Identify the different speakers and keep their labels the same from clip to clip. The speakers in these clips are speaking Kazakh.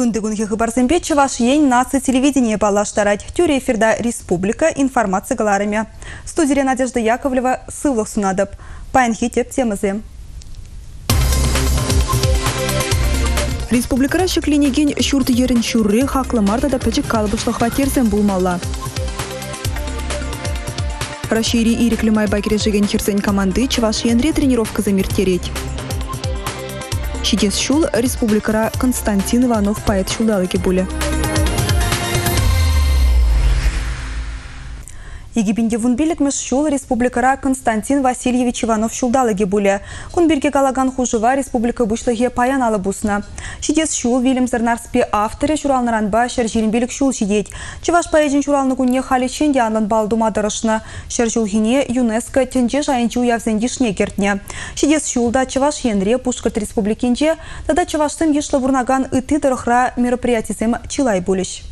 Speaker 1: Тундыгунхи хыбарсемпе Чуваш ень нации телевидение балаштарать. Тюре эфирда республика информация галарами. Студия Надежда Яковлева сывлых сунадып. Паянхи теп темазы. Республика шеклинеген шурты ерін шурры хақлы мартада пәчік қалбышлы хватерсен булмалла. Рашири и реклемай байкережеген херсен команды Чуваш енре тренировка замиртереть. Чидес шул республикара Константин Иванов поэт шулдалыки були. Египенде вунбилик меш шул республикара Константин Васильевич Иванов шулдалыги були. Кунбирге галаган хужева республика бушлыге паян алы бусна. Чидес шул Вильям Зернарспе авторы шуралнаранба шаржиринбилик шул шидеть. Чуваш поэжин шуралны кунне халичен дианлан балдума дырышна. Шаржулхине ЮНЕСКО тенже жайынчу явзендишне кертне. Чидес шулда Чуваш енре пушкарт республикинже, тада Чуваштын ешлы бурнаган ыты дырыхра мероприятизем чилай булиш.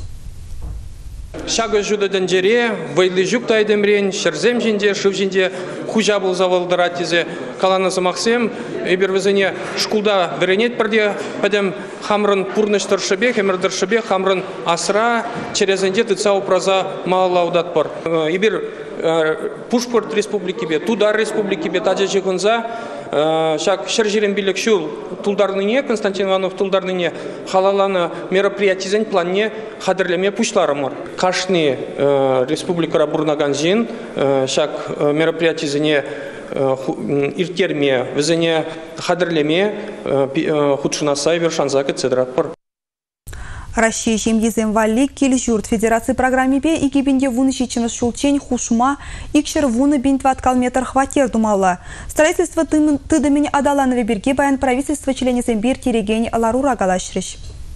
Speaker 2: Шагы жудыдан жере, вайлы жүк тайдемрен, шерзем жинде, шыв жинде, хужа был завалдыратизе, каланасы мақсем, ебервізіне шкулда веренет бірде, падем хамрын пурныштыр шыбе, хемірдір шыбе, хамрын асра, черезенде тыца упраза малаудат бар. Ебер пушпорт республики бе, тудар республики бе, таджа жығынза, шак шержирен билік шул тулдарныне, Константин Иванов тулдарныне халаланы мероприятизен планне хадырлеме пушларымыр. Кашны республика бурнаган жин, шак мероприятизене иртерме, везене хадырлеме худшынаса вершанзак etc.
Speaker 1: Россия жемьезем вали кел журт Федерации программе бе и гибенде вуны щечина шулчень хушма икшер вуны бинтват калметр хватер думала. Строительство тыдамень адаланове берге баян правительство членезем бир терегень ларура галашриш.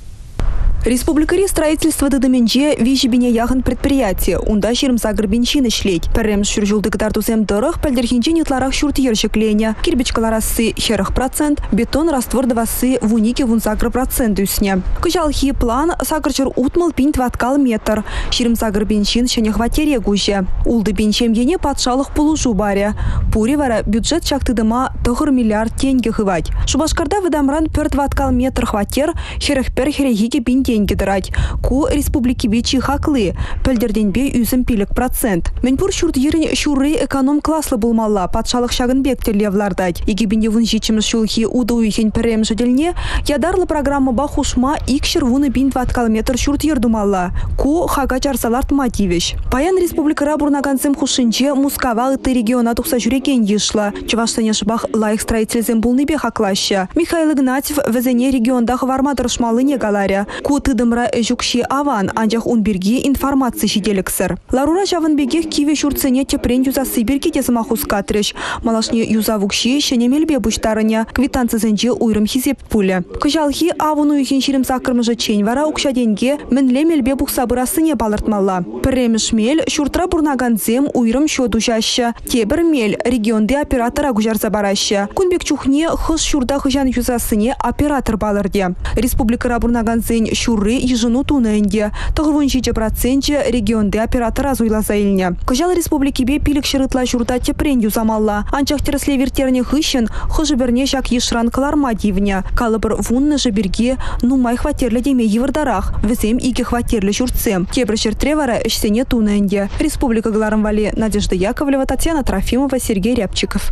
Speaker 1: Республикари строительство дыдаменже вижебине яхын предприятие. Унда ширм загрбинчины шлеть. Перем шуржулды катартузем дырых, пельдерхинче нетларах шурт ержекленя. Кирбичкаларасы херах процент, бетон раствор давасы вунике вун загр процент үсне. Кыжалхи план сагрчыр утмал пинт ваткал метр. Ширм загрбинчин шене хватере гуже. Улды бинчем ене патшалых пулушу баре. Пури вара бюджет чактыдыма тохыр миллиард тенге хывать. Шубашкарда выдамран пёрт ваткал метр хватер, херах пер херегиге бинтень гидрать. Ку республики бичи хаклы. Пельдерденбе үзім пилік процент. Менпур шурт ерін шурры эконом класслы булмалла. Патшалық шагын бектелі влардать. Егибенде вун жичіміз шулхи уду үйхен пірем жыделіне. Ядарлы программа бахушма икшір вуны бин 20 километр шурт ердумалла. Ку хага чарсаларт мотивиш. Паян республикара бурнаганцем хушинче Мускава ыты региона тухса жүреген ешла. Чувашстане шыбах лайық строительзем булныбе хаклаща. Михаил Игнатьев везене региондах вармадыр шмалы не галаря. Ку тыдымра жүкші аван, анжақ унберге информация шиделіксір. Ларура жавынбегех киве шурцене тепрен юзасы берге дезімахус катрыш. Малашне юзавукши шенемелбе бұштарыне квитанцизенже уйрым хизеп пулі. Кыжалхи авыну үйхен шерім сақырмыжы чейн вара укшаденге мінлемелбе бұқсабырасыне балыртмалла. Піремішмел шуртра бурнаганзем уйрым шоду жаща. Тебір мел регионде оператора гужарза бараща. Кунбек чухне хыз шурда хыжан юзасыне оператор балырде. Республикара бурнаганзен шурры ежину туненде. Тағырвын 7% регионде оператора зуйласа илне. Кыжал республики бе пилік шырытла журда тепрен юзамалла. Анчақ тересле вертерне хыщын, хыжыберне жак ешран каларма дивне. Калыбыр вунны жыберге нумай хватерлі деме евардарах. Візем иге хватерлі журтсем. Тебір шертревара ішсене туненде. Республика галарым вали Надежда Яковлева, Татьяна Трофимова, Сергей Рябчиков.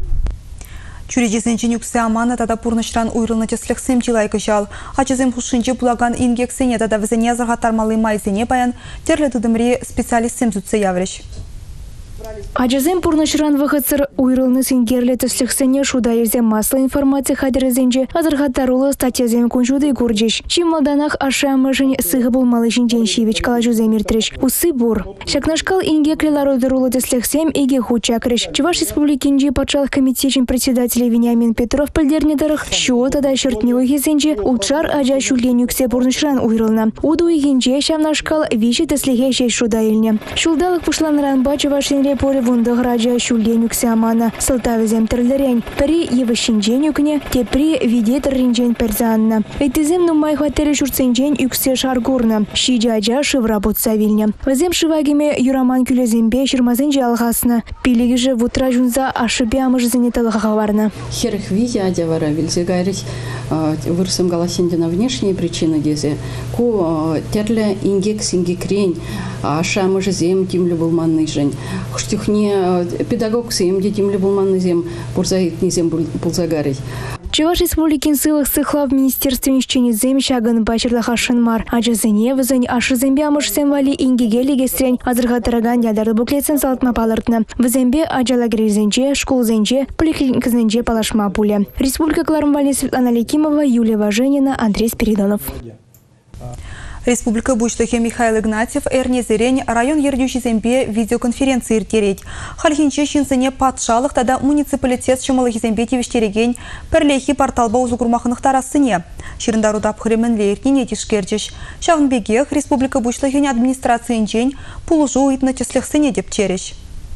Speaker 1: Чурежесенче нүксе амана тада пурнышран уйрылны теслексем чилайкы жал. Ачызем хушинче булаган ингексене тада візене зархатармалы майзене баян терлі тыдымре специалистсем зүтсе явреш.
Speaker 3: Ачызем пурнышран вахыцыр уйрылны сенгерлі теслексене шуда ерзем масла информация хадерезенче азархаттарулы статьязем кунжуды гурджиш. Чим малданах ашамышын сығы болмалы жинжен шивич калажузем иртреш. Усы бур. Шакнашкал ингекли лародырулы теслексем иге хучакреш. Чуваш республикинжи патшалық комитетчин председателей Вениамин Петров пілдернедырых. Шо тада шертневы хезенче учар ажа шулгенюксе пурнышран уйрылна. Уду игенче шамнашкал виши теслеге шеш шуда илне. Шулдалық пушланран ба Чуваш Шире поле вундах раджа шулден юксамана. Сылтавызем тірлерен. Пәрі евішінжен юкне, тепри видетр ринжен перзанна. Эйтізем нумай хватері журценжен юксе шаргурна. Шиджаджа шывра бұтса вильня. Вазем шывагеме юраман күлезембе шырмазенже алғасына. Пилігі же вутра жунза ашыбе амыжызыне талыға варна.
Speaker 4: Херх видя вара вильзегарить вырсым галасенде на внешние причины дезе. Ку терля ингекс ингекрень, аша амыжызем тимлю булманный жень. Хуштюхне педагог семде тимлю булманный зем бурзаит низем булзагарить.
Speaker 3: Чуваш республикин сылых сыхла в министерстве ищенизем шаган бачырлаха шынмар. Аджазыне вызань ашызембе амышсем вали ингегели гестрень азыргатыраган ядарды буклетсен салтма палыртны. Вызембе аджалагерезенже, школзенже, поликлиникзенже палашма пуля. Республика Клармвали Светлана Лекимова, Юлия Важенина, Андрей Спиридонов.
Speaker 1: Республика Бучлахе Михаил Игнатьев эрнезерень район Ердюшизембе видеоконференции иртереть. Хальхинче шинсене патшалық тада муниципалитет шымалыхизембе тевештереген перлехи порталба узугурмахынық тарассыне. Ширындару тапхыремен лейркине тишкерчеш. Шавнбегех Республика Бучлахене администрациянчен пулужу уйтнычеслехсыне деп череш.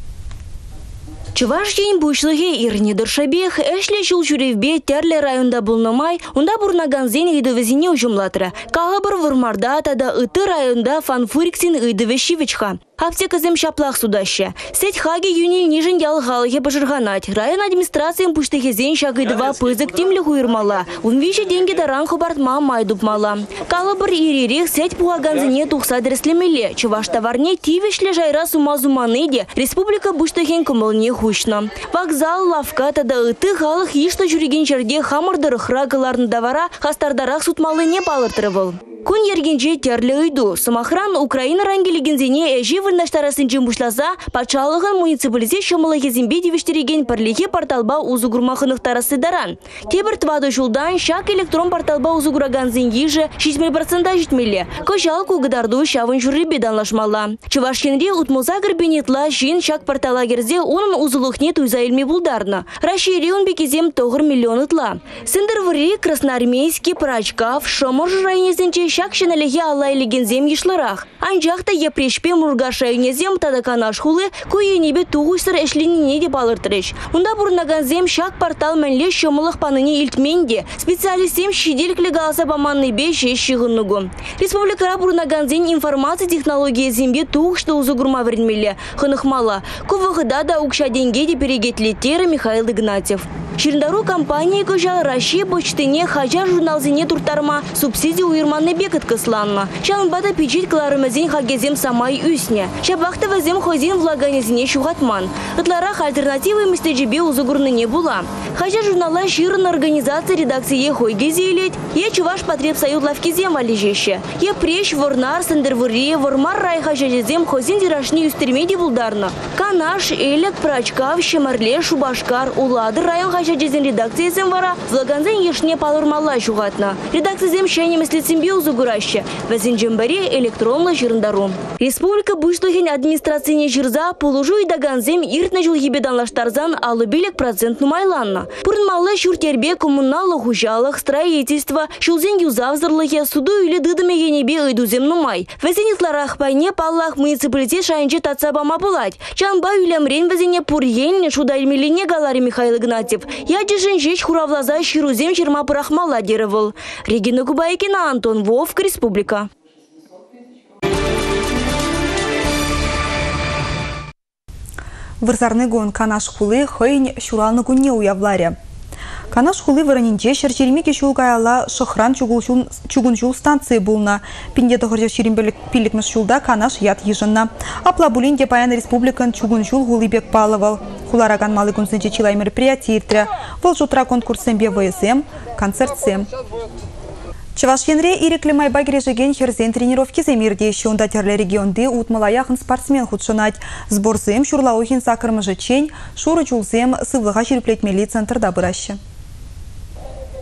Speaker 5: Чувашден бушлыге ирне дыршабех, эшле жул жүревбе терле районда булнамай, унда бурнаганзен ыйдывезине ужумлатыра. Кағабыр вырмарда тада ыты районда фанфуриксин ыйдывешивечха. Аптеказем шаплах судаща. Сеть хаги юнил нижен ялгалыхе бажырганать. Район администрациям пуштыхезен шагыдыва пызык тимлі хуйырмала. Унвише деньги даран хубартма майдупмала. Калабыр иририх сеть пуаганзине тухса дреслемеле. Чуваш товарне тивешле жайра сумазуманыде. Республика буштыхен кумылне хущна. Вокзал, лавка тада ыты халых ишта жүреген жерде хамырдырых рагыларын давара хастардарах сутмалы не палыртырывыл. Кун ергенже терлі үйду. Самахран Украина рангелегензене әжі вылнаштарасынчын бушласа, патшалығын муниципалитет шымылығы зимбе девештереген парлихе порталба узугурмахынық тарасы даран. Тебір твады жулдан шак электрон порталба узугураган зенгиже 60% жетмелі. Кожал кугыдарду шавын жүрі беданлашмала. Чувашкенре утмуза гірбенетла жин шак портала керзе оның узулықне туйзайлме булдарна. Рашири он бекезем 9 миллион ытла. Сындыр ври красноармейский прачкав шомор районезенче шак шенелеге аллай легензем ешларах. Анжақта епрешпе мургашайнезем тадаканаш хулы куенебе туғышсыр эшленине деп алыртырыш. Унда бурнаганзем шак портал мәнле шомылық паныне илтменде. Специалистем шиделіклі галаса баманны бе шеш шығыннығу. Республикара бурнаганзен информация технология зембе туғышты узугурма вернмелі. Хынықмала. Кувығыда да укшаденге де перегетлетері Михаил Игнатьев. Шириндару компания көжал Россия почтыне хажар журналзине туртарма субсидия уйырманны бекет кысланма. Шалынбада печет кларымызен хагезем самай үсне. Шабақты вазем хозин влаганезине шуғатман. Ытларах альтернативы местеджебе узугурны не була. Хажар журнала ширын организация редакции хойгезелет. Е чуваш потребсоюз лавкезем валежеще. Е преш ворнар сандервуре вормар рай хажазем хозин дирашни юстермеди булдарна. Канаш, элек, прачкав, шемарле, шубашкар, улады район хажазем редакциясем вара влаганзен ешне палырмалла шуғатна. Редакциязем шайне меслецембе узугураще. Вазинджембаре электронлы жирындару. Республика бушлыхен администрацияне жирза полужу и даганзем иртна жыл ебеданлаштарзан алыбелек процент нумайланна. Пурнмалы шуртербе коммуналлы хужалых, строительство, шулзен юзавзырлыхе суду или дыдымегенебе ыйдузем нумай. Вазинетларах пайне паллах муниципалитет шайынче татсабама булать. Чанба юлямрен вазине пурьен шудальмелине галари Михаил Игнатьев. Я жешен жеш хуравлаза ширузем ширма пурахмала деревыл. Регина Губайкина, Антон Вовк, Республика.
Speaker 1: Вырзарны гон канаш хулы хойн шуралны гунне уявларе. Канаш хулы варанинче шерчеремеке шулгаяла шохран чугунчул станции булна. Пинде тохоржев шерембелік пилікміш шулда канаш ят ежынна. Апла булинде паян республикан чугунчул гулыбек палывал. Хулараган малы кунсынче чилай мероприятий иртре. Вол жутра конкурсембе ВСМ, концертсем. Чувашкенре иреклі майбагере жеген херзен тренировки земирде шунда терлі регионды утмалаяхын спортсмен худшынать. Сборзем шурлаухин сакырмыжы чень, шуры чулзем сывлыға жерплетмели центрда бұрашы.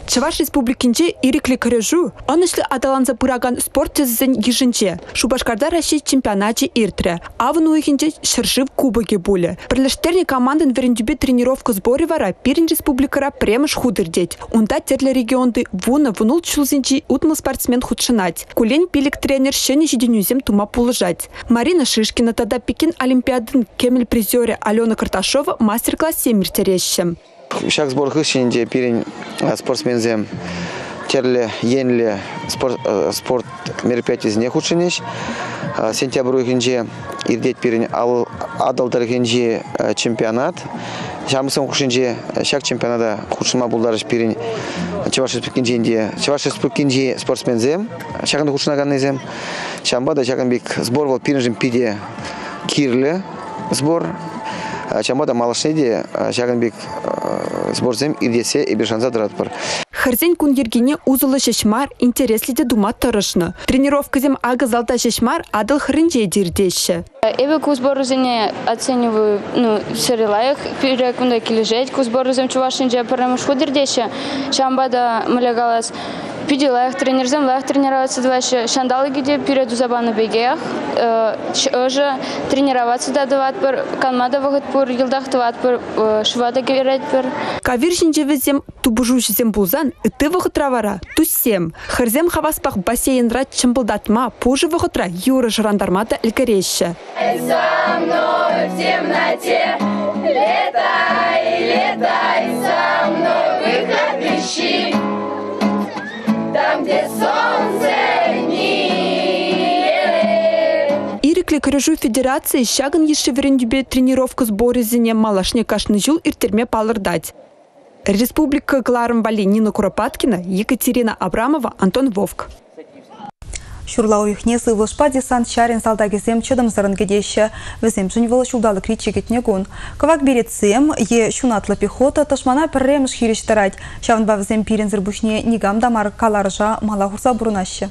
Speaker 6: Чуваш республикинче ирикли көрежу, онышлы аталанза пыраган спорт тезізін ежінче. Шубашкарда Россия чемпионате иртре. Авын уйхинче шыршив кубоге буле. Прилештерни командын верендюбе тренировка сборе вара пирин республикара премыш худырдеть. Унда терле регионды вуна вунул чулзинчи утмыл спортсмен худшинать. Кулень пилик тренер шене жиденюзем тума пулыжать. Марина Шишкина тада Пекин олимпиадын кемель призере Алена Карташова мастер-классе миртерещем.
Speaker 7: Шаг сбор хыщенде пирин спортсмензем терле енле спорт мероприятие не худшинеш. Сентябрь уйхинче ирдет пирин адалдар хинче чемпионат. Шамысым худшинче шаг чемпионата худшинма булдарыш пирин Чуваш республикинче спортсмензем шагында худшинаганнезем. Шамбада шагынбек сбор был пиринжем пиде кирле сбор. Чамада малышнеде шагынбек сборзем ирдесе и бешанза дратпар.
Speaker 6: Харзень кун ергене узылы шешмар интереслиде думат тарышны. Тренировка зем ага залта шешмар адал хрынже дирдеше.
Speaker 8: Эве ку сборузене оцениваю, сырылаях, перекунда килежеть, ку сборузем чувашинже парамышку дирдеше. Шамбада малягалас. Пиделаях тренерзем, лаях тренироваться дваше. Шандалы гиде перед узабаны бегеях. Уже тренироваться дадыват пар, канмада вахат пар, елдах тват пар, швада герет пар.
Speaker 6: Кавиршинже везем тубужушизем булзан, ты вахатравара, тусем. Харзем хаваспах бассейнра чембылдатма, позже вахатра юра жрандармата элькареща.
Speaker 9: Со мной в темноте, летай, летай со мной, выход ищи. Там, где солнце
Speaker 6: Ирикли корежу федерации щаган еще верендюбе тренировка сборе зене малашне кашны жил иртерме палырдать. Республика Кларом Вали Нина Куропаткина, Екатерина Абрамова, Антон Вовк.
Speaker 1: Шурлау ихне сывлышпа десант шарин салдагезем чыдым зырынгедеше. Везем жын вылы шулдалы кричигетне гун. Кавак беретсем, е шунатлы пехота ташмана пірремш хирештарать. Шавынба везем пирен зырбушне нигам дамар каларжа мала хурса бурунаще.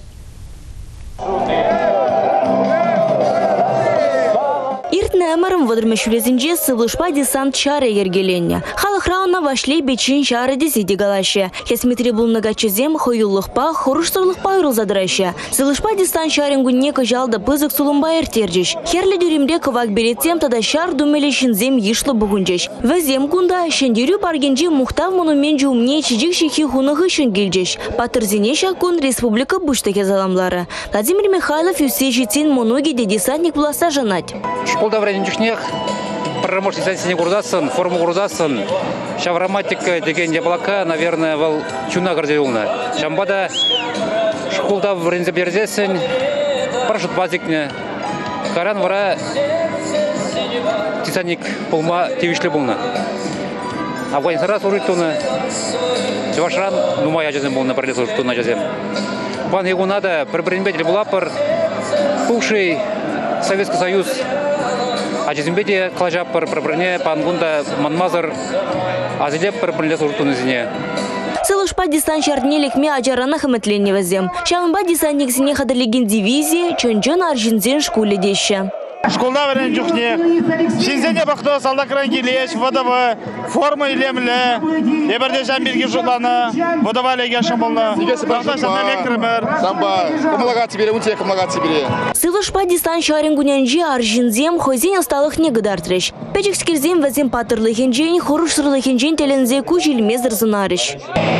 Speaker 5: Иртнемарым водырмешулезинже сывлышпа десант шары ергеленне. Халыхрауна вашлей бечин шары десиди галаще. Хесметри был многочезем, хоюллыхпа, хорушсырлыхпа юрлзадыраща. Сывлышпа десант шарингунне кыжалда пызык сулымба эртерджеш. Херли дюримде кывак беретсем тада шар думели шинзем ишлы бугунджеш. Везем кунда шендерю паргенже мухтав монументже умне чижик шихи хунығы шынгелджеш. Патырзинеша кун республика буштеке заламлары. Владимир Михайлов юсежитин монуги де десантник буласа жанать.
Speaker 10: Школда вредничных промышленность десантник урдасын, форму урдасын. Шавраматика деген яблока, наверное, вал чуна гордеюлна. Шамбада школда вредничный берзесен, парашют базикне. Каран вара десантник полма тивишле булна. Афганистан служит туна. Чувашран, моя жазем был на пролесу туна жазем. Пан его надо прибренбетель была пар бывший Советский Союз. А жезимбеде клажап пробране пангунда манмазар азилеп пробране служит зине.
Speaker 5: Сылышпа десант шарднелик ме аджарана хымытленне везем. Шамба десантник зине хадырлеген дивизия чонжон аржинзен школе деща.
Speaker 11: Школда верен жүхне. Шинзене бақты салдакран келеш, водовы, форма илемлі, ебірде жамберге жұланы, водова леген шамболны.
Speaker 12: Самба, кымлагати бере, унте кымлагати бере.
Speaker 5: Сылышпа десант шарингунянжи аржинзем хозин осталых негодартреш. Печек скерзем везем патырлыхенжен, хорушсырлыхенжен телензе кучилмезір зынарыш.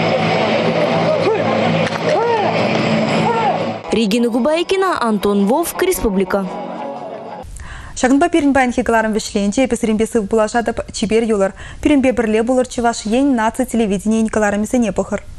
Speaker 5: Регина Губайкина, Антон Вовк, Республика.
Speaker 1: Шагынба перенбайн хегаларым вешленче, песірінбесі бұлашадып чибер юлар. Перенбе бірле бұлыр чываш ен нация телевидение никаларымызы не бұқыр.